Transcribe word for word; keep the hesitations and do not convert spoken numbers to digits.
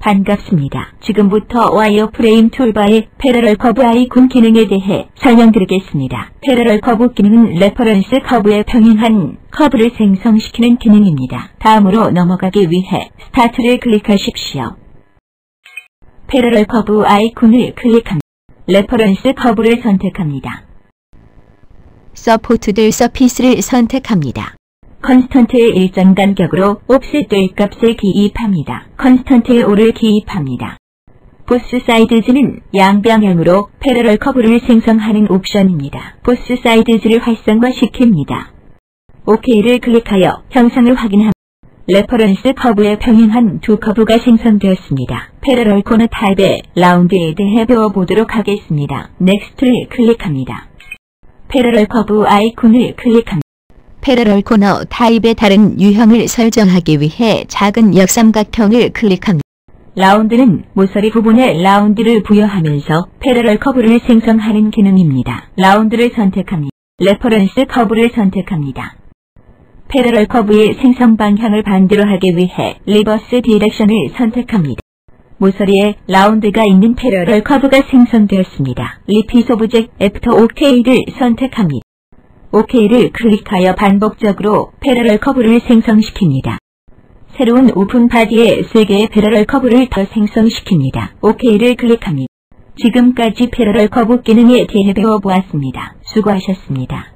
반갑습니다. 지금부터 와이어프레임 툴바의 패러럴 커브 아이콘 기능에 대해 설명드리겠습니다. 패러럴 커브 기능은 레퍼런스 커브에 평행한 커브를 생성시키는 기능입니다. 다음으로 넘어가기 위해 스타트를 클릭하십시오. 패러럴 커브 아이콘을 클릭합니다. 레퍼런스 커브를 선택합니다. 서포트드 서피스를 선택합니다. 컨스턴트의 일정 간격으로 옵셋될 값을 기입합니다. 컨스턴트의 오를 기입합니다. 보스 사이드즈는 양방향으로 패러럴 커브를 생성하는 옵션입니다. 보스 사이드즈를 활성화시킵니다. 오케이를 클릭하여 형상을 확인합니다. 레퍼런스 커브에 평행한 두 커브가 생성되었습니다. 패러럴 코너 타입의 라운드에 대해 배워보도록 하겠습니다. 넥스트를 클릭합니다. 패러럴 커브 아이콘을 클릭합니다. 패러럴 코너 타입의 다른 유형을 설정하기 위해 작은 역삼각형을 클릭합니다. 라운드는 모서리 부분에 라운드를 부여하면서 패러럴 커브를 생성하는 기능입니다. 라운드를 선택합니다. 레퍼런스 커브를 선택합니다. 패러럴 커브의 생성 방향을 반대로 하기 위해 리버스 디렉션을 선택합니다. 모서리에 라운드가 있는 패러럴 커브가 생성되었습니다. 리핏 오브젝트 애프터 오케이를 선택합니다. 오케이를 클릭하여 반복적으로 패러럴 커브를 생성시킵니다. 새로운 오픈 바디에 세 개의 패러럴 커브를 더 생성시킵니다. 오케이를 클릭합니다. 지금까지 패러럴 커브 기능에 대해 배워보았습니다. 수고하셨습니다.